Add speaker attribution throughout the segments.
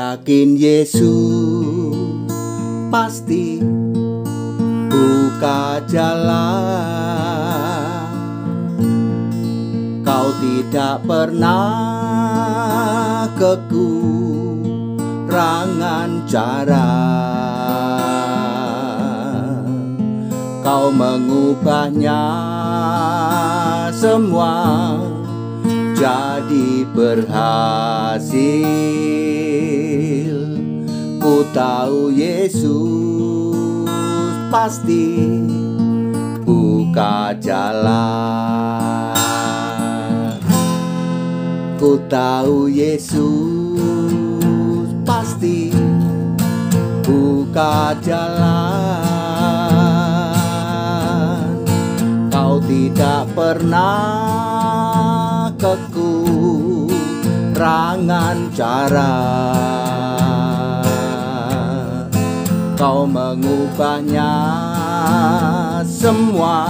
Speaker 1: yakin Yesus pasti buka jalan. Kau tidak pernah kekurangan cara. Kau mengubahnya semua jadi berhasil. Ku tahu Yesus pasti buka jalan. Ku tahu Yesus pasti buka jalan. Kau tidak pernah kekurangan cara. Kau mengubahnya semua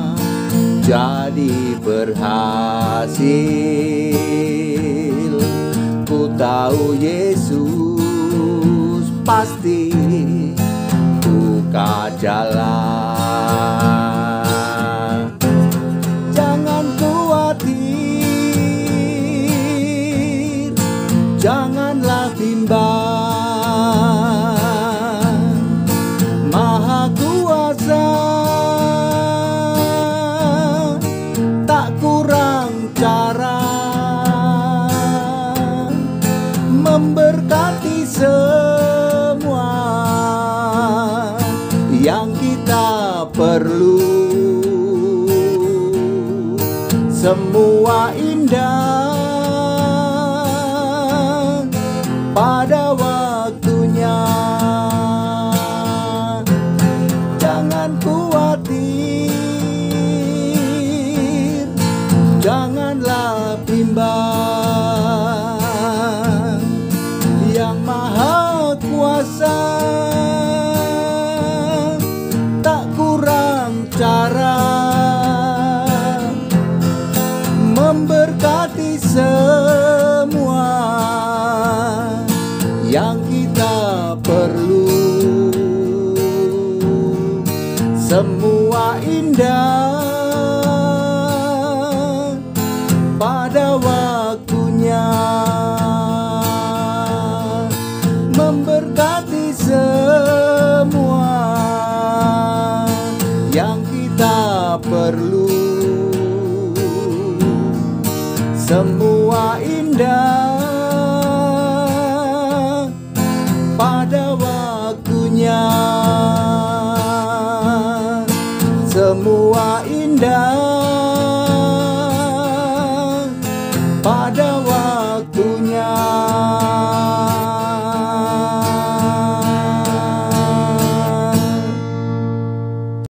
Speaker 1: jadi berhasil. Ku tahu Yesus pasti buka jalan. Jangan khawatir, janganlah bimbang. Maha Kuasa tak kurang cara memberkati semua yang kita perlu. Semua indah pada waktunya. Jangan khawatir, janganlah bimbang. Yang Maha Kuasa tak kurang cara memberkati semua yang kita perlu. Semua indah pada waktunya memberkati semua yang kita perlu. Semua indah pada waktunya. Semua indah pada waktunya.